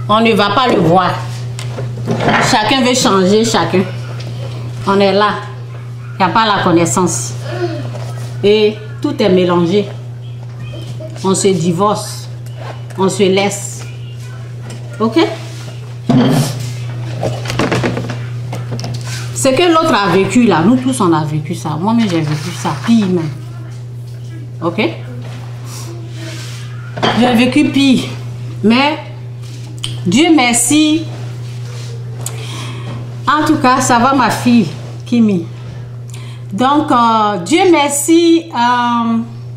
on ne va pas le voir. Chacun veut changer chacun. On est là. Il n'y a pas la connaissance. Et tout est mélangé. On se divorce. On se laisse. Ok? Ce que l'autre a vécu là, nous tous on a vécu ça. Moi-même j'ai vécu ça, pire même. Ok? J'ai vécu pire. Mais Dieu merci. En tout cas, ça va ma fille, Kimi. Donc, Dieu merci. À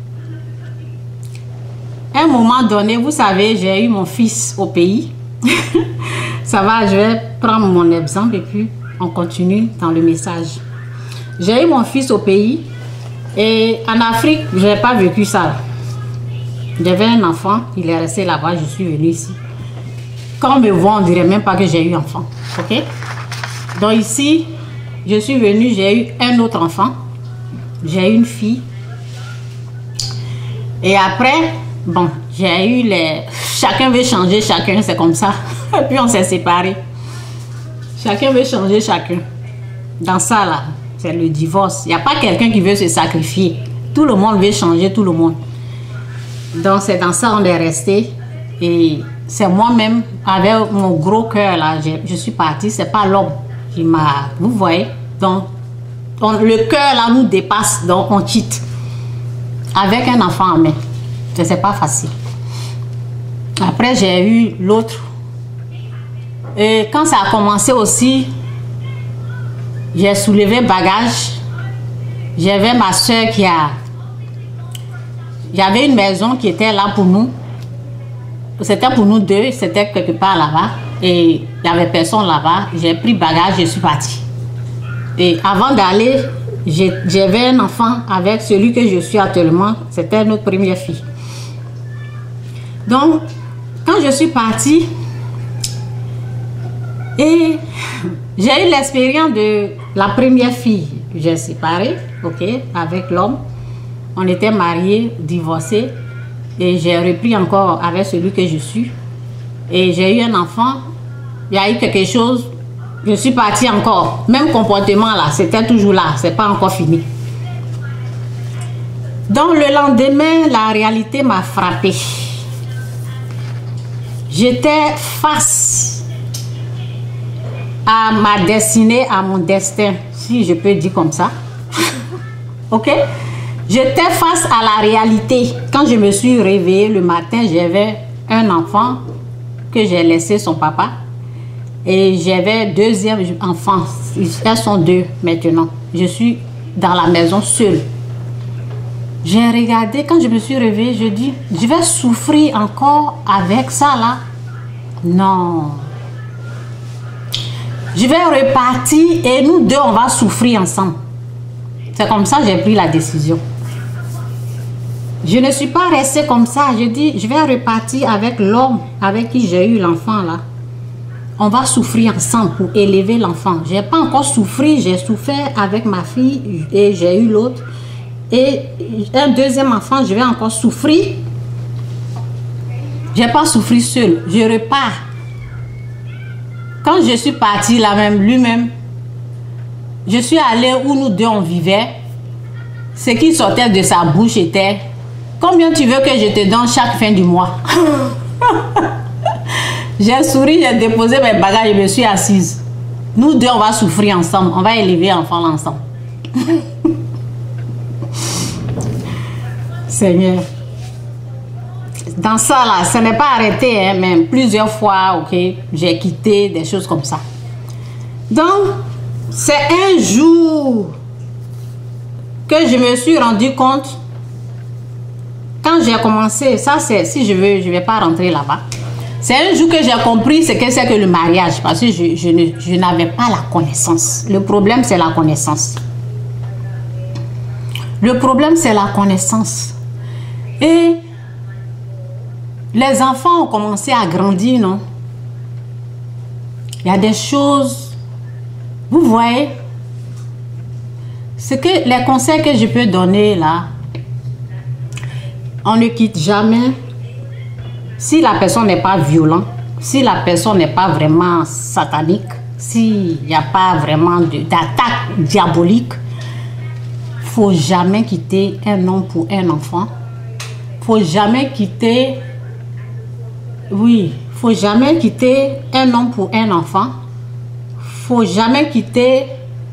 un moment donné, vous savez, j'ai eu mon fils au pays. Ça va, je vais prendre mon exemple et puis on continue dans le message. J'ai eu mon fils au pays et en Afrique, je n'ai pas vécu ça. J'avais un enfant, il est resté là-bas, je suis venue ici. Quand on me voit, on ne dirait même pas que j'ai eu enfant. Ok? Donc ici, je suis venue, j'ai eu un autre enfant. J'ai eu une fille. Et après, bon, j'ai eu les... Chacun veut changer chacun, c'est comme ça. Et puis on s'est séparés. Chacun veut changer chacun. Dans ça là, c'est le divorce. Il n'y a pas quelqu'un qui veut se sacrifier. Tout le monde veut changer tout le monde. Donc c'est dans ça on est resté. Et c'est moi-même, avec mon gros cœur là, je suis partie. C'est pas l'homme qui m'a... Vous voyez? Donc, le cœur là nous dépasse, donc on quitte. Avec un enfant en main. C'est pas facile. Après j'ai eu l'autre. Et quand ça a commencé aussi, j'ai soulevé bagage. J'avais ma soeur qui a... J'avais une maison qui était là pour nous. C'était pour nous deux, c'était quelque part là-bas. Et il n'y avait personne là-bas. J'ai pris bagage, je suis partie. Et avant d'aller, j'avais un enfant avec celui que je suis actuellement. C'était notre première fille. Donc, quand je suis partie, et j'ai eu l'expérience de la première fille. J'ai séparé, ok, avec l'homme. On était mariés, divorcés. Et j'ai repris encore avec celui que je suis. Et j'ai eu un enfant. Il y a eu quelque chose. Je suis partie encore. Même comportement là, c'était toujours là. C'est pas encore fini. Donc le lendemain, la réalité m'a frappée. J'étais face à ma destinée, à mon destin, si je peux dire comme ça. Ok? J'étais face à la réalité. Quand je me suis réveillée le matin, j'avais un enfant que j'ai laissé son papa. Et j'avais deuxième enfant. Elles sont deux maintenant. Je suis dans la maison seule. J'ai regardé, quand je me suis réveillée, je dis, je vais souffrir encore avec ça là. Non. Je vais repartir et nous deux, on va souffrir ensemble. C'est comme ça que j'ai pris la décision. Je ne suis pas restée comme ça. Je dis, je vais repartir avec l'homme avec qui j'ai eu l'enfant là. On va souffrir ensemble pour élever l'enfant. Je n'ai pas encore souffert, j'ai souffert avec ma fille et j'ai eu l'autre. Et un deuxième enfant, je vais encore souffrir. Je n'ai pas souffert seul. Je repars. Quand je suis partie là même, lui-même, je suis allée où nous deux on vivait. Ce qui sortait de sa bouche était: combien tu veux que je te donne chaque fin du mois? J'ai souri, j'ai déposé mes bagages et je me suis assise. Nous deux, on va souffrir ensemble. On va élever l'enfant ensemble. Seigneur. Dans ça, là, ce n'est pas arrêté, hein, même plusieurs fois, ok, j'ai quitté, des choses comme ça. Donc, c'est un jour que je me suis rendu compte, quand j'ai commencé, ça c'est, si je veux, je ne vais pas rentrer là-bas. C'est un jour que j'ai compris ce que c'est que le mariage, parce que je n'avais pas la connaissance. Le problème, c'est la connaissance. Le problème, c'est la connaissance. Et les enfants ont commencé à grandir, non? Il y a des choses, vous voyez, ce que les conseils que je peux donner là, on ne quitte jamais. Si la personne n'est pas violente, si la personne n'est pas vraiment satanique, s'il n'y a pas vraiment d'attaque diabolique, faut jamais quitter un homme pour un enfant. Faut jamais quitter, oui, faut jamais quitter un homme pour un enfant. Faut jamais quitter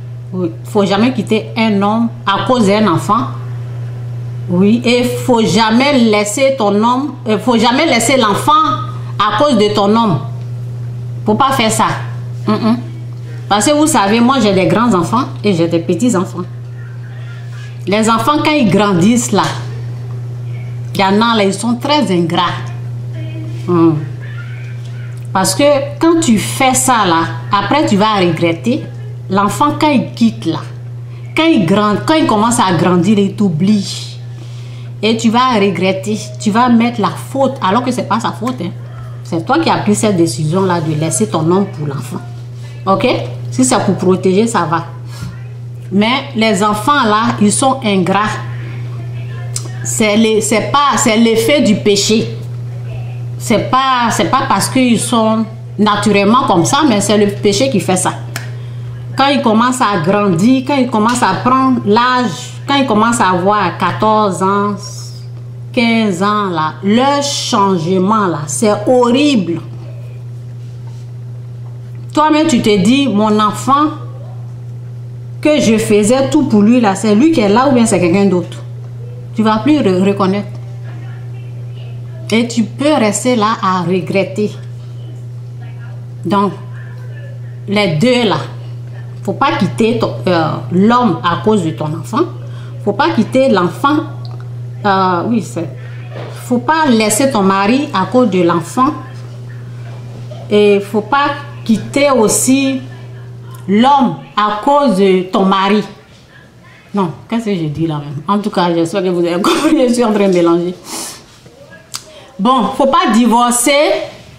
un homme à cause d'un enfant. Oui, et faut jamais laisser ton homme, faut jamais laisser l'enfant à cause de ton homme. Faut pas faire ça. Parce que vous savez, moi j'ai des grands enfants et j'ai des petits enfants. Les enfants, quand ils grandissent là, il y en a là, ils sont très ingrats. Parce que quand tu fais ça là, après tu vas regretter. L'enfant, quand il quitte là, quand il commence à grandir, il t'oublie. Et tu vas regretter, tu vas mettre la faute, alors que ce n'est pas sa faute. Hein. C'est toi qui as pris cette décision-là de laisser ton homme pour l'enfant. Ok? Si c'est pour protéger, ça va. Mais les enfants là, ils sont ingrats. C'est l'effet du péché. C'est pas parce qu'ils sont naturellement comme ça, mais c'est le péché qui fait ça. Quand ils commencent à grandir, quand ils commencent à prendre l'âge, quand ils commencent à avoir 14 ans, 15 ans, là, leur changement, là, c'est horrible. Toi-même, tu te dis, mon enfant, que je faisais tout pour lui, là, c'est lui qui est là ou bien c'est quelqu'un d'autre. Tu ne vas plus reconnaître. Et tu peux rester là à regretter. Donc, les deux, là, faut pas quitter l'homme à cause de ton enfant. Faut pas quitter l'enfant. Oui, faut pas laisser ton mari à cause de l'enfant. Et faut pas quitter aussi l'homme à cause de ton mari. Non, qu'est-ce que je dis là même? En tout cas, j'espère que vous avez compris. Je suis en train de mélanger. Bon, faut pas divorcer.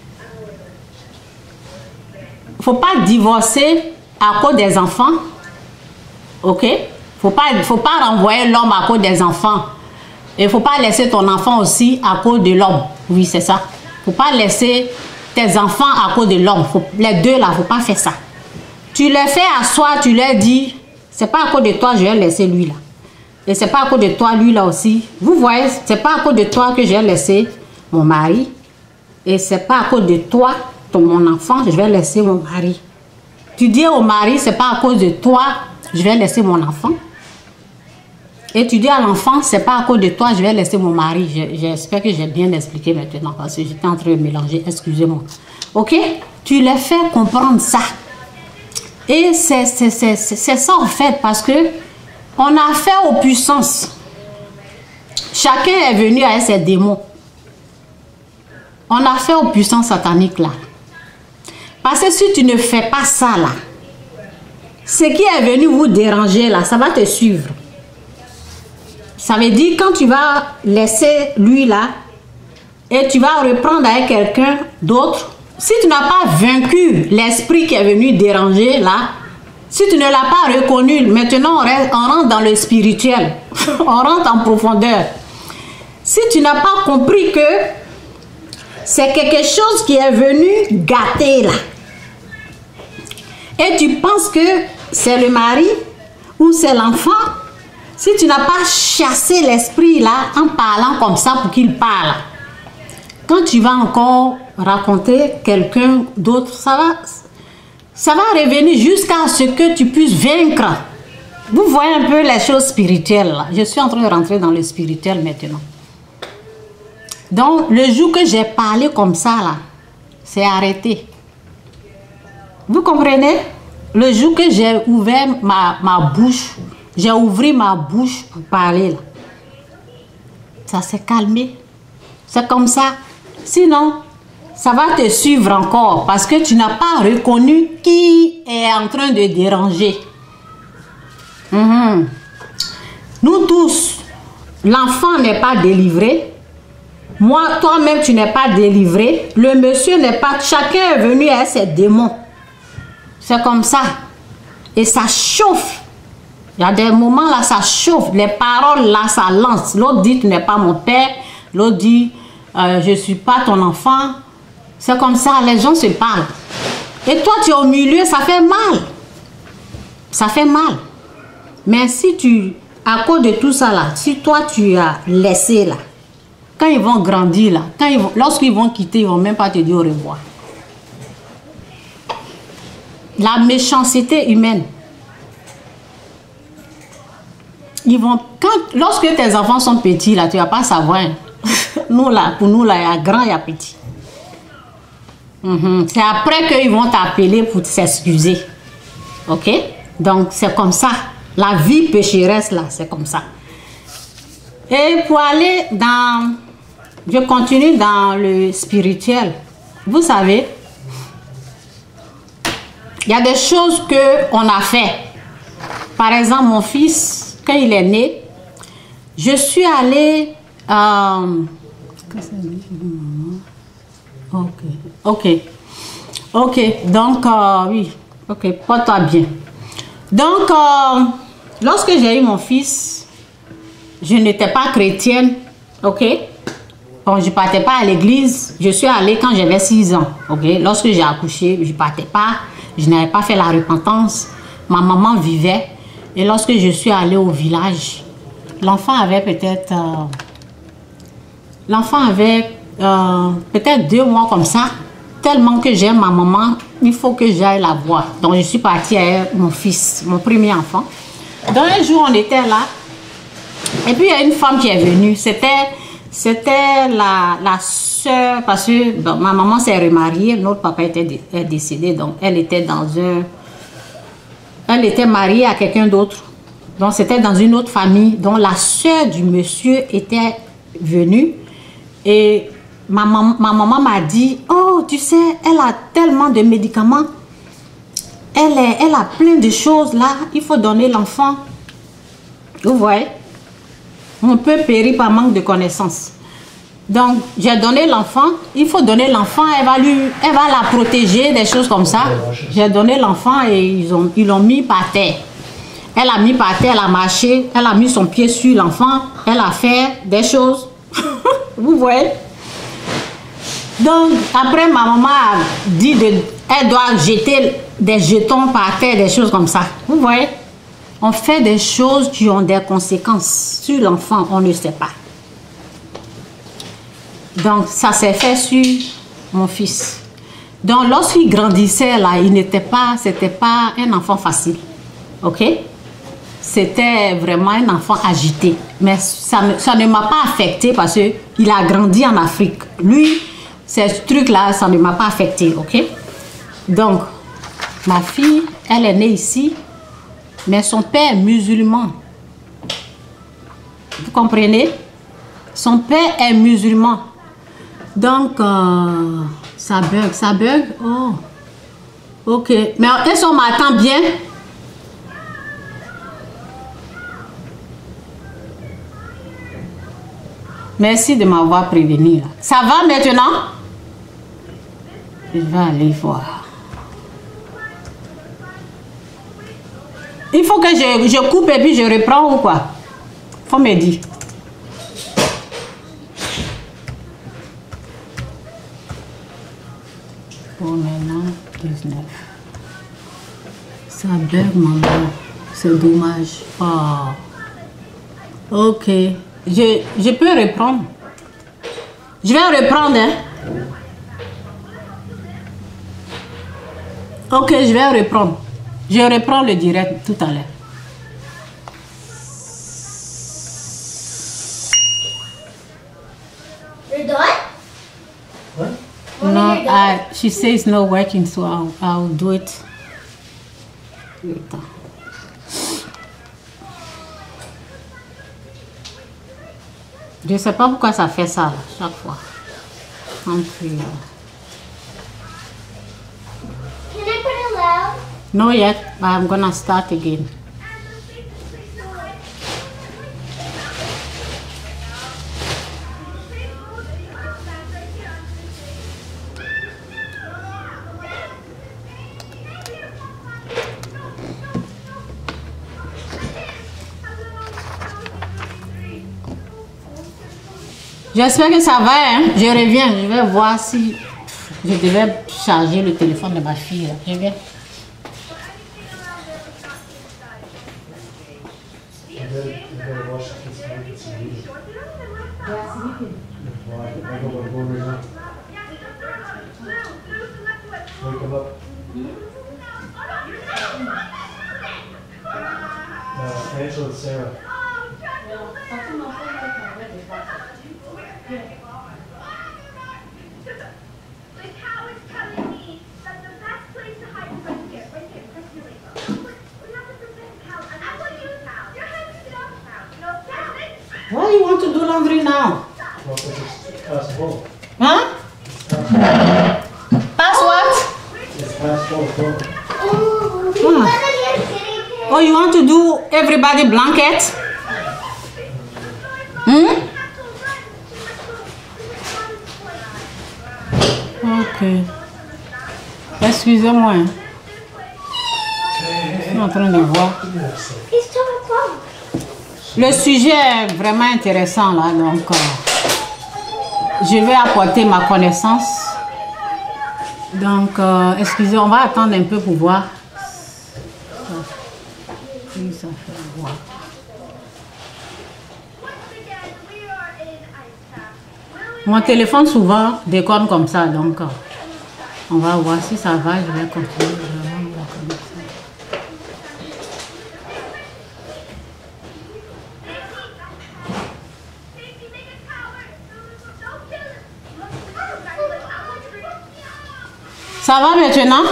Faut pas divorcer à cause des enfants, ok? Faut pas renvoyer l'homme à cause des enfants. Et faut pas laisser ton enfant aussi à cause de l'homme. Oui, c'est ça. Faut pas laisser tes enfants à cause de l'homme. Les deux là, faut pas faire ça. Tu les fais asseoir, tu leur dis, c'est pas à cause de toi, je vais laisser lui là. Et c'est pas à cause de toi, lui là aussi. Vous voyez, c'est pas à cause de toi que je vais laisser mon mari. Et c'est pas à cause de toi, mon enfant, je vais laisser mon mari. Tu dis au mari, c'est pas à cause de toi, je vais laisser mon enfant. Et tu dis à l'enfant, c'est pas à cause de toi, je vais laisser mon mari. J'espère que j'ai bien expliqué maintenant parce que j'étais en train de mélanger, excusez-moi. Ok? Tu les fais comprendre ça. Et c'est ça en fait, parce que on a affaire aux puissances. Chacun est venu avec ses démons. On a affaire aux puissances sataniques là. Parce que si tu ne fais pas ça là, ce qui est venu vous déranger là, ça va te suivre. Ça veut dire quand tu vas laisser lui là et tu vas reprendre avec quelqu'un d'autre, si tu n'as pas vaincu l'esprit qui est venu déranger là, si tu ne l'as pas reconnu, maintenant on rentre dans le spirituel, on rentre en profondeur. Si tu n'as pas compris que c'est quelque chose qui est venu gâter là, et tu penses que c'est le mari ou c'est l'enfant, si tu n'as pas chassé l'esprit là en parlant comme ça pour qu'il parle, quand tu vas encore raconter quelqu'un d'autre, ça va revenir jusqu'à ce que tu puisses vaincre. Vous voyez un peu les choses spirituelles là. Je suis en train de rentrer dans le spirituel maintenant. Donc le jour que j'ai parlé comme ça là, c'est arrêté. Vous comprenez? Le jour que j'ai ouvert ma bouche, j'ai ouvert ma bouche pour parler là, ça s'est calmé. C'est comme ça. Sinon, ça va te suivre encore parce que tu n'as pas reconnu qui est en train de déranger. Nous tous, l'enfant n'est pas délivré. Moi, toi-même, tu n'es pas délivré. Le monsieur n'est pas... Chacun est venu avec ses démons. C'est comme ça. Et ça chauffe. Il y a des moments là, ça chauffe. Les paroles là, ça lance. L'autre dit, tu n'es pas mon père. L'autre dit, je ne suis pas ton enfant. C'est comme ça, les gens se parlent. Et toi, tu es au milieu, ça fait mal. Ça fait mal. Mais si tu, à cause de tout ça là, si toi tu as laissé là, quand ils vont grandir là, lorsqu'ils vont quitter, ils ne vont même pas te dire au revoir. La méchanceté humaine. Lorsque tes enfants sont petits là, tu ne vas pas savoir. Nous là, pour nous là, il y a grand, il y a petit. C'est après qu'ils vont t'appeler pour s'excuser. Ok? Donc c'est comme ça. La vie pécheresse là, c'est comme ça. Et pour aller dans... Je continue dans le spirituel. Vous savez, il y a des choses qu'on a fait. Par exemple, mon fils, quand il est né, je suis allée... Ok, donc, oui, ok, porte-toi bien. Donc, lorsque j'ai eu mon fils, je n'étais pas chrétienne, ok? Bon, je ne partais pas à l'église, je suis allée quand j'avais 6 ans, ok? Lorsque j'ai accouché, je ne partais pas, je n'avais pas fait la repentance, ma maman vivait, et lorsque je suis allée au village, l'enfant avait peut-être... peut-être 2 mois comme ça, tellement que j'aime ma maman, il faut que j'aille la voir. Donc je suis partie avec mon fils, mon premier enfant. Donc un jour on était là, et puis il y a une femme qui est venue, c'était la soeur, parce que bon, ma maman s'est remariée, notre papa est décédé, donc elle était mariée à quelqu'un d'autre. Donc c'était dans une autre famille, donc la soeur du monsieur était venue. Et ma maman m'a dit, oh, tu sais, elle a tellement de médicaments. Elle a plein de choses là. Il faut donner l'enfant. Vous voyez? On peut périr par manque de connaissances. Donc, j'ai donné l'enfant. Il faut donner l'enfant. Elle va la protéger, des choses comme ça. J'ai donné l'enfant et ils l'ont mis par terre. Elle a mis par terre, elle a marché. Elle a mis son pied sur l'enfant. Elle a fait des choses. Vous voyez? Donc, après, ma maman a dit elle doit jeter des jetons par terre, des choses comme ça. Vous voyez? On fait des choses qui ont des conséquences sur l'enfant, on ne sait pas. Donc, ça s'est fait sur mon fils. Donc, lorsqu'il grandissait, là, c'était pas un enfant facile. Ok? C'était vraiment un enfant agité. Mais ça ne m'a pas affecté parce qu'il a grandi en Afrique. Lui, ces trucs-là, ça ne m'a pas affecté. Ok? Donc, ma fille, elle est née ici, mais son père est musulman. Vous comprenez? Son père est musulman. Donc, ça bug. Oh, ok. Mais est-ce qu'on m'attend bien? Merci de m'avoir prévenu. Ça va maintenant? Je vais aller voir. Il faut que je coupe et puis je reprends ou quoi? Faut me dire. Pour maintenant, 19. Ça bug, maman. C'est dommage. Oh. Ok. Je peux reprendre. Je vais reprendre, hein. Ok, je vais reprendre. Je reprends le direct tout à l'heure. You're done? What? No, she says it's not working, so I'll do it later. Je sais pas pourquoi ça fait ça là, chaque fois. Can I put it loud? No yet, but I'm gonna start again. J'espère que ça va, hein? Je reviens, je vais voir si Je devais charger le téléphone de ma fille. Là. Je viens. Angela and Sarah. The cow is telling me that the best place to hide is right here. Right here. Press your leg. We have to protect the cow. And I want you to cow. Your hands up. No cow. Why you want to do laundry now? Well, it's past 12. Huh? Pass what? It's past 12. Oh, you want to do everybody blanket? Hmm? Ok. Excusez-moi. Je suis en train de voir. Le sujet est vraiment intéressant là, donc je vais apporter ma connaissance. Donc, excusez, on va attendre un peu pour voir. Oui, ça fait voir. Mon téléphone souvent déconne comme ça, donc on va voir si ça va, je vais continuer vraiment la connexion. Ça va maintenant?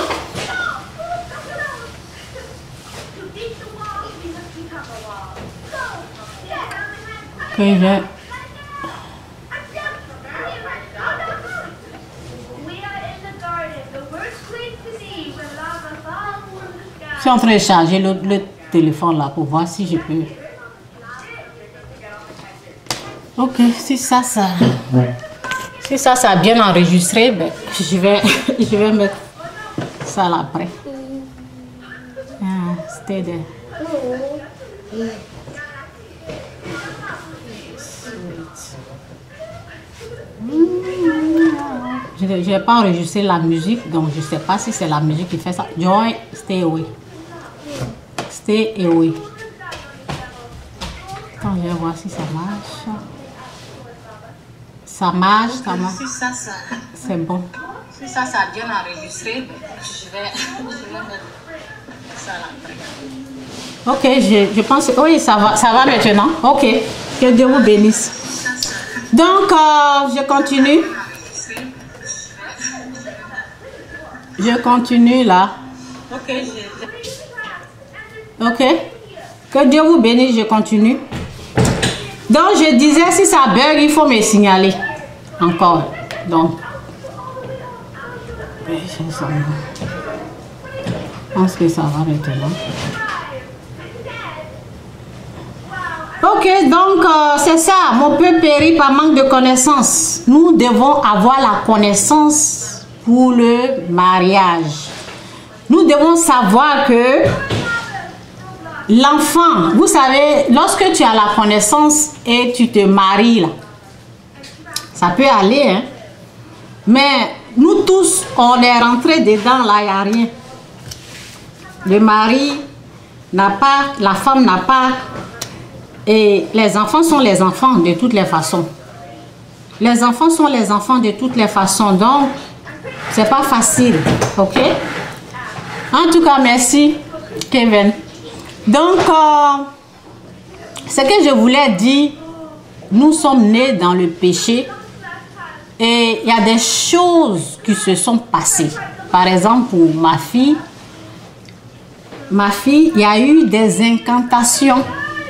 Ok, je... Je suis en train de charger le téléphone là pour voir si je peux. Ok, si ça a bien enregistré, ben, je vais mettre ça là après. Ah, stay there. Je n'ai pas enregistré la musique, donc je ne sais pas si c'est la musique qui fait ça. Joy, stay away. Stay away. Attends, je vais voir si ça marche. Ça marche, ça marche. C'est bon. Si ça a bien enregistré, je vais mettre ça là après. Ok, je pense. Oui, ça va maintenant. Ok, que Dieu vous bénisse. Donc, je continue. Je continue là. Ok. Ok. Que Dieu vous bénisse, je continue. Donc, je disais, si ça bug, il faut me signaler. Encore. Donc. Je pense que ça va maintenant. Ok, donc c'est ça. Mon peuple périt par manque de connaissances. Nous devons avoir la connaissance pour le mariage. Nous devons savoir que l'enfant, vous savez, lorsque tu as la connaissance et tu te maries, là, ça peut aller, hein. Mais nous tous, on est rentrés dedans, là, il n'y a rien. Le mari n'a pas, la femme n'a pas, et les enfants sont les enfants de toutes les façons. Les enfants sont les enfants de toutes les façons, donc c'est pas facile, ok? En tout cas, merci, Kevin. Donc, ce que je voulais dire, nous sommes nés dans le péché et il y a des choses qui se sont passées. Par exemple, pour ma fille, il y a eu des incantations.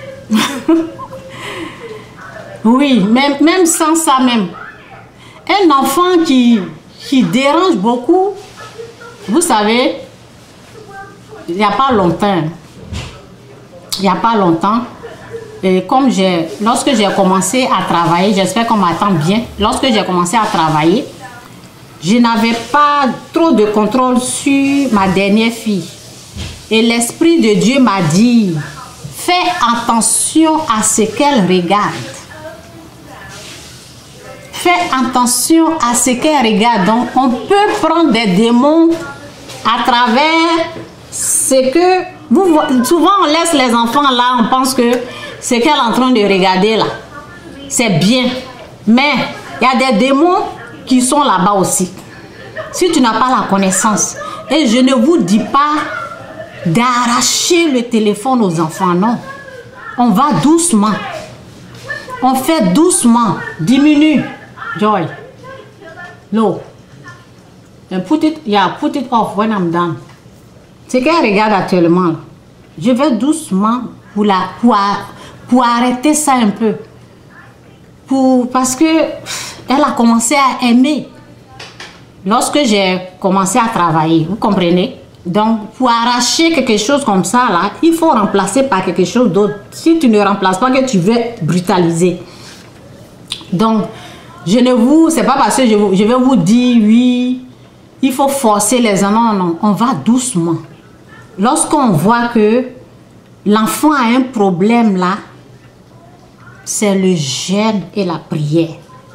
Oui, même sans ça même. Un enfant qui dérange beaucoup, vous savez, il n'y a pas longtemps. Il n'y a pas longtemps. Et comme lorsque j'ai commencé à travailler, j'espère qu'on m'attend bien. Lorsque j'ai commencé à travailler, je n'avais pas trop de contrôle sur ma dernière fille. Et l'Esprit de Dieu m'a dit, fais attention à ce qu'elle regarde. fait attention à ce qu'elle regarde. Donc, on peut prendre des démons à travers ce que... souvent, on laisse les enfants là, on pense que ce qu'elle est en train de regarder là, c'est bien. Mais il y a des démons qui sont là-bas aussi. Si tu n'as pas la connaissance, et je ne vous dis pas d'arracher le téléphone aux enfants, non. On va doucement. On fait doucement. Diminue. Joy. Low. And put it off when I'm done. C'est qu'elle regarde actuellement. Je vais doucement pour arrêter ça un peu. Parce que elle a commencé à aimer. Lorsque j'ai commencé à travailler, vous comprenez? Donc, pour arracher quelque chose comme ça, là, il faut remplacer par quelque chose d'autre. Si tu ne remplaces pas, que tu veux brutaliser. Donc, c'est pas parce que je vais vous dire, oui, il faut forcer les enfants. Non, on va doucement. Lorsqu'on voit que l'enfant a un problème là, c'est le jeûne et la prière.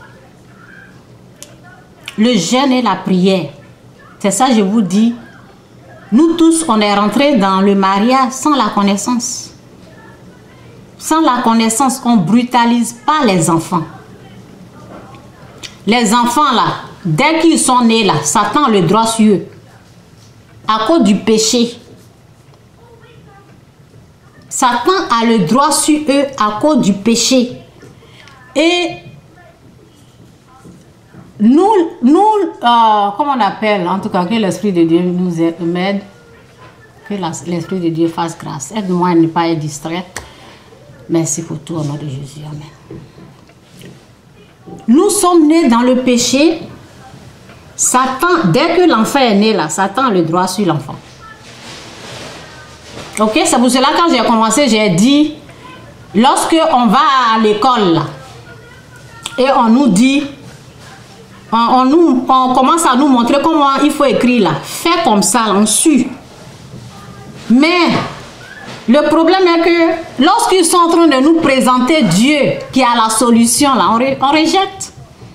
Le jeûne et la prière. C'est ça, je vous dis. Nous tous, on est rentrés dans le mariage sans la connaissance. Sans la connaissance, on ne brutalise pas les enfants. Les enfants là, dès qu'ils sont nés là, Satan a le droit sur eux. À cause du péché. Satan a le droit sur eux à cause du péché. Et nous comment on appelle, en tout cas, que l'Esprit de Dieu nous aide, que l'Esprit de Dieu fasse grâce. Aide-moi à ne pas être distrait. Merci pour tout au nom de Jésus. Amen. Nous sommes nés dans le péché. Satan, dès que l'enfant est né là, Satan a le droit sur l'enfant. Ok, c'est pour cela quand j'ai commencé, j'ai dit, lorsque on va à l'école là, et on nous dit, on commence à nous montrer comment il faut écrire là. Fais comme ça, on suit. Mais le problème est que lorsqu'ils sont en train de nous présenter Dieu qui a la solution là, on rejette.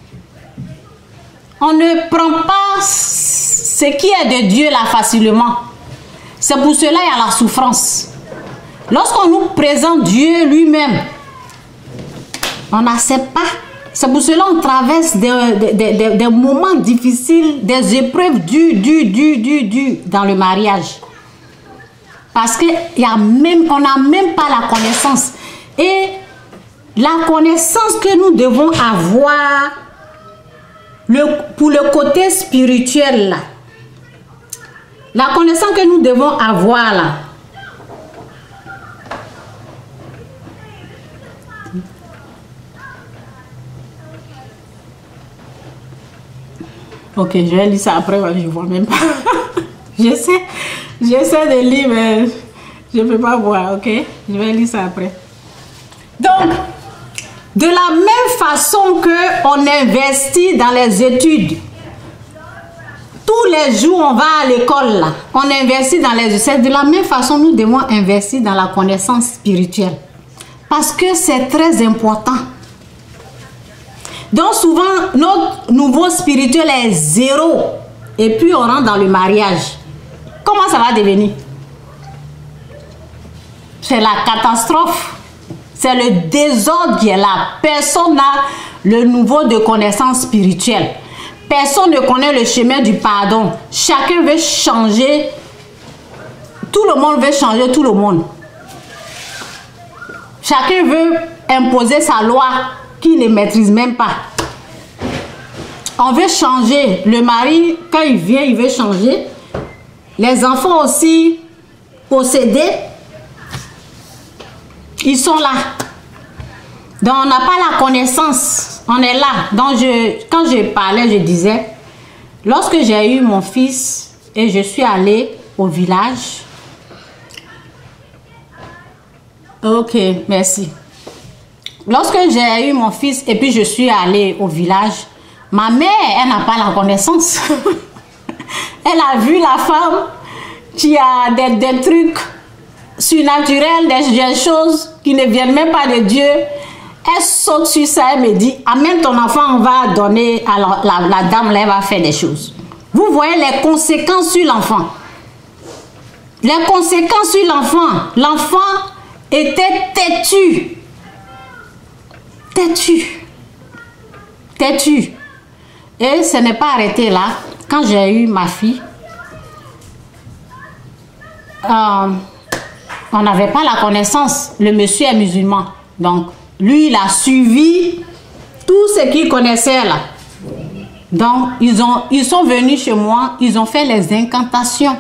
On ne prend pas ce qui est de Dieu là facilement. C'est pour cela qu'il y a la souffrance. Lorsqu'on nous présente Dieu lui-même, on n'accepte pas. C'est pour cela qu'on traverse des moments difficiles, des épreuves dures dans le mariage. Parce qu'on n'a même pas la connaissance. Et la connaissance que nous devons avoir pour le côté spirituel, là, la connaissance que nous devons avoir là, ok, je vais lire ça après, je ne vois même pas. J'essaie de lire, mais je ne peux pas voir, ok? Je vais lire ça après. Donc, de la même façon qu'on investit dans les études, tous les jours on va à l'école, là, on investit dans les études, de la même façon nous devons investir dans la connaissance spirituelle. Parce que c'est très important. Donc souvent, notre niveau spirituel est 0. Et puis on rentre dans le mariage. Comment ça va devenir? C'est la catastrophe. C'est le désordre qui est là. Personne n'a le niveau de connaissance spirituelle. Personne ne connaît le chemin du pardon. Chacun veut changer. Tout le monde veut changer tout le monde. Chacun veut imposer sa loi qui ne maîtrise même pas. On veut changer. Le mari, quand il vient, il veut changer. Les enfants aussi, possédés, ils sont là. Donc, on n'a pas la connaissance. On est là. Donc, quand je parlais, je disais, lorsque j'ai eu mon fils et je suis allée au village. Ok, merci. Lorsque j'ai eu mon fils et puis je suis allée au village, ma mère, elle n'a pas la connaissance. Elle a vu la femme qui a des trucs surnaturels, des choses qui ne viennent même pas de Dieu. Elle saute sur ça, elle me dit, amène ton enfant, on va donner à la dame, là, elle va faire des choses. Vous voyez les conséquences sur l'enfant. Les conséquences sur l'enfant. L'enfant était têtu. Têtu. Têtu. Et ce n'est pas arrêté là. Quand j'ai eu ma fille, on n'avait pas la connaissance. Le monsieur est musulman. Donc, lui, il a suivi tout ce qu'il connaissait là. Donc, ils sont venus chez moi, ils ont fait les incantations.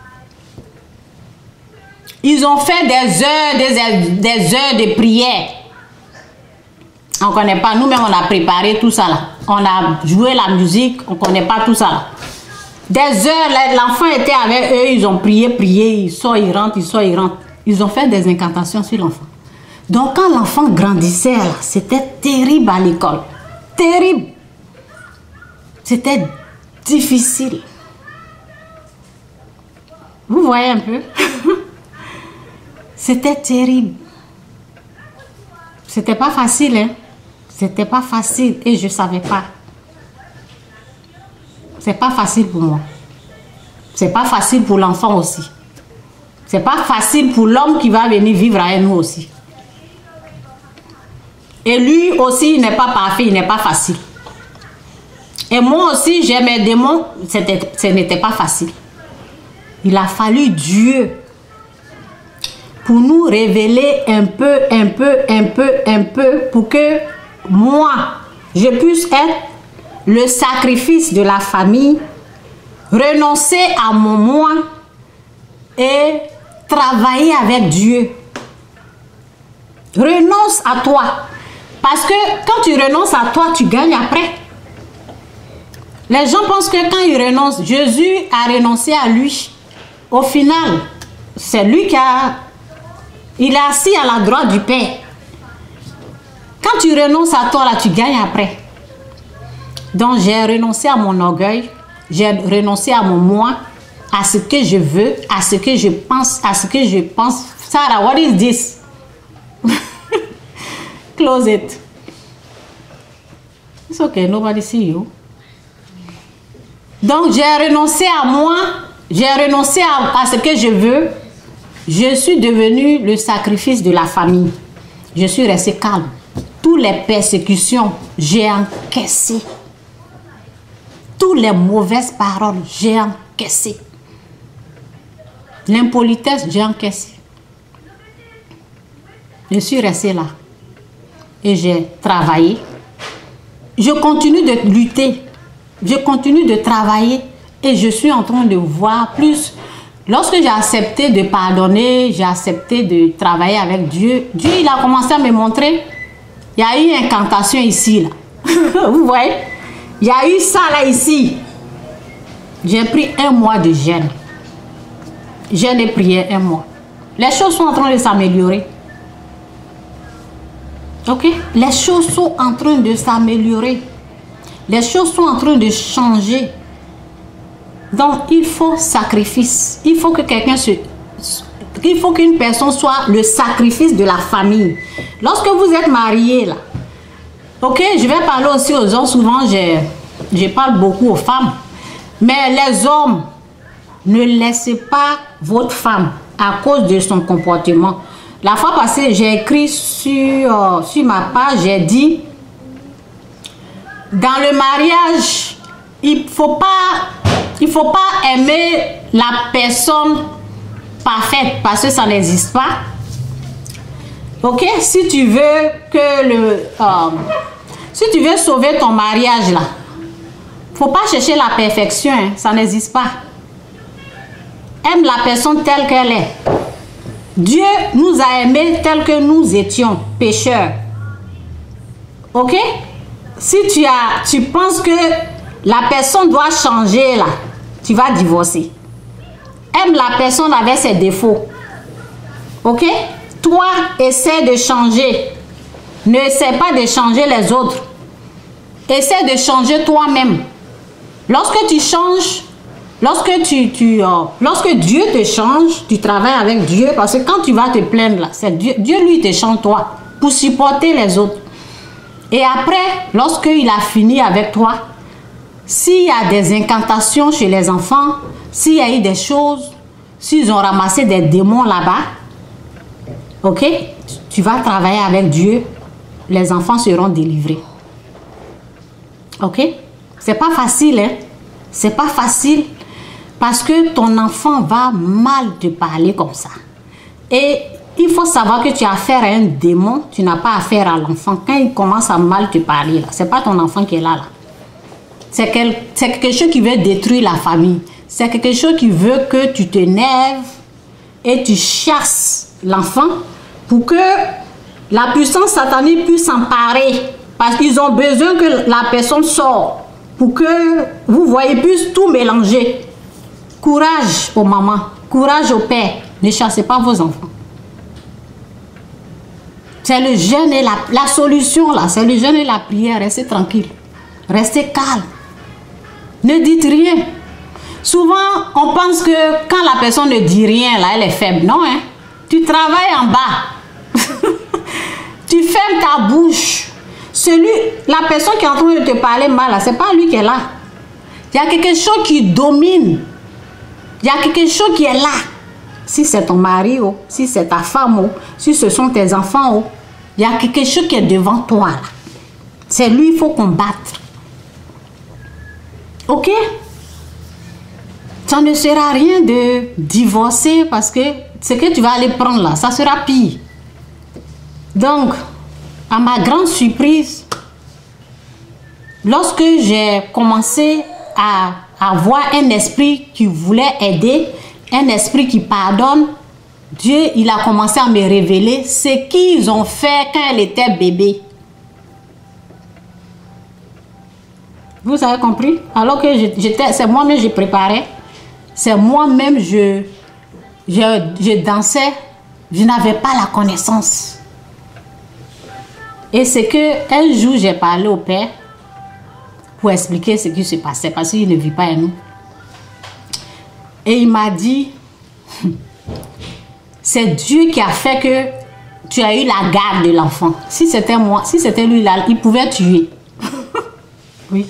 Ils ont fait des heures de prière. On ne connaît pas, nous-mêmes, on a préparé tout ça là. On a joué la musique, on ne connaît pas tout ça là. Des heures, l'enfant était avec eux, ils ont prié, ils sortent, ils rentrent, ils sortent, ils rentrent. Ils ont fait des incantations sur l'enfant. Donc, quand l'enfant grandissait, c'était terrible à l'école. Terrible. C'était difficile. Vous voyez un peu? C'était terrible. C'était pas facile, hein? C'était pas facile et je savais pas. C'est pas facile pour moi. C'est pas facile pour l'enfant aussi. C'est pas facile pour l'homme qui va venir vivre avec nous aussi. Et lui aussi, il n'est pas parfait, il n'est pas facile. Et moi aussi, j'ai mes démons, ce n'était pas facile. Il a fallu Dieu pour nous révéler un peu, pour que moi, je puisse être le sacrifice de la famille, renoncer à mon moi et travailler avec Dieu. Renonce à toi. Parce que quand tu renonces à toi, tu gagnes après. Les gens pensent que quand ils renoncent, Jésus a renoncé à lui. Au final, c'est lui qui a... Il est assis à la droite du Père. Quand tu renonces à toi, là, tu gagnes après. Donc, j'ai renoncé à mon orgueil. J'ai renoncé à mon moi, à ce que je veux, à ce que je pense, Sarah, what is this? Close it. It's okay, nobody see you. Donc, j'ai renoncé à moi, j'ai renoncé à ce que je veux. Je suis devenu le sacrifice de la famille. Je suis resté calme. Toutes les persécutions, j'ai encaissé. Toutes les mauvaises paroles, j'ai encaissé. L'impolitesse, j'ai encaissé. Je suis resté là. Et j'ai travaillé. Je continue de lutter. Je continue de travailler. Et je suis en train de voir plus. Lorsque j'ai accepté de pardonner, j'ai accepté de travailler avec Dieu, Dieu il a commencé à me montrer. Il y a eu une incantation ici, là. Vous voyez? Il y a eu ça là, ici. J'ai pris 1 mois de jeûne. Jeûne et prière 1 mois. Les choses sont en train de s'améliorer. Ok? Les choses sont en train de s'améliorer. Les choses sont en train de changer. Donc, il faut sacrifice. Il faut que quelqu'un se... Il faut qu'une personne soit le sacrifice de la famille. Lorsque vous êtes marié, là, ok, je vais parler aussi aux hommes. Souvent, je parle beaucoup aux femmes. Mais les hommes, ne laissez pas votre femme à cause de son comportement. La fois passée, j'ai écrit sur ma page, j'ai dit, dans le mariage, il faut pas aimer la personne parfaite parce que ça n'existe pas. Ok, si tu veux si tu veux sauver ton mariage là, faut pas chercher la perfection, hein, ça n'existe pas. Aime la personne telle qu'elle est. Dieu nous a aimés tels que nous étions pécheurs. Ok, si tu penses que la personne doit changer là, tu vas divorcer. Aime la personne avec ses défauts. Ok? Toi, essaie de changer. Ne essaie pas de changer les autres. Essaie de changer toi-même. Lorsque tu changes, lorsque Dieu te change, tu travailles avec Dieu. Parce que quand tu vas te plaindre là, c'est Dieu lui te change toi pour supporter les autres. Et après, lorsqu'il a fini avec toi, s'il y a des incantations chez les enfants, s'il y a eu des choses, s'ils ont ramassé des démons là-bas, ok, tu vas travailler avec Dieu, les enfants seront délivrés. Ok? C'est pas facile, hein? C'est pas facile parce que ton enfant va mal te parler comme ça. Et il faut savoir que tu as affaire à un démon, tu n'as pas affaire à l'enfant. Quand il commence à mal te parler, là, c'est pas ton enfant qui est là. C'est quelque chose qui veut détruire la famille. C'est quelque chose qui veut que tu t'énerves et tu chasses l'enfant pour que la puissance satanique puisse s'emparer. Parce qu'ils ont besoin que la personne sorte pour que vous voyez plus tout mélanger. Courage aux mamans, courage au père. Ne chassez pas vos enfants. C'est le jeûne et la solution là, c'est le jeûne et la prière. Restez tranquille, restez calme. Ne dites rien. Souvent, on pense que quand la personne ne dit rien, là, elle est faible. Non, hein? Tu travailles en bas. Tu fermes ta bouche. La personne qui est en train de te parler mal, ce n'est pas lui qui est là. Il y a quelque chose qui domine. Il y a quelque chose qui est là. Si c'est ton mari, oh, si c'est ta femme, oh, si ce sont tes enfants, oh, il y a quelque chose qui est devant toi. C'est lui qu'il faut combattre. Ok? Ça ne sert à rien de divorcer parce que ce que tu vas aller prendre là, ça sera pire. Donc, à ma grande surprise, lorsque j'ai commencé à avoir un esprit qui voulait aider, un esprit qui pardonne, Dieu, il a commencé à me révéler ce qu'ils ont fait quand elle était bébé. Vous avez compris? Alors que c'est moi-même je préparais, c'est moi-même je dansais, je n'avais pas la connaissance. Et c'est que un jour j'ai parlé au père pour expliquer ce qui se passait parce qu'il ne vit pas à nous. Et il m'a dit, c'est Dieu qui a fait que tu as eu la garde de l'enfant. Si c'était moi, si c'était lui là, il pouvait tuer. Oui.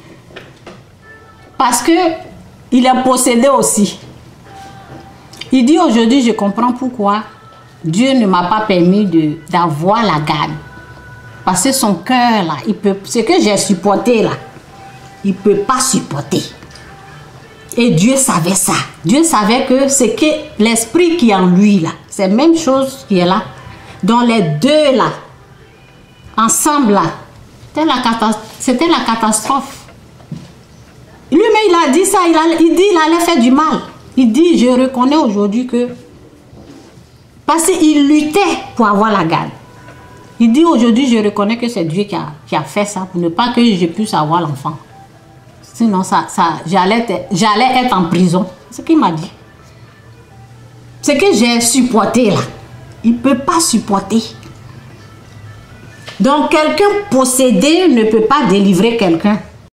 Parce que il est possédé aussi. Il dit aujourd'hui, je comprends pourquoi Dieu ne m'a pas permis d'avoir la garde. Parce que son cœur là, ce que j'ai supporté là, il ne peut pas supporter. Et Dieu savait ça. Dieu savait que c'est que l'esprit qui est en lui là, c'est la même chose qui est là. Dans les deux là, ensemble là, c'était la catastrophe. Lui-même il a dit ça, il dit il allait faire du mal. Il dit je reconnais aujourd'hui que, parce qu'il luttait pour avoir la garde. Il dit aujourd'hui je reconnais que c'est Dieu qui a fait ça pour ne pas que je puisse avoir l'enfant. Sinon j'allais être en prison. C'est ce qu'il m'a dit. Ce que j'ai supporté là, il ne peut pas supporter. Donc quelqu'un possédé ne peut pas délivrer quelqu'un.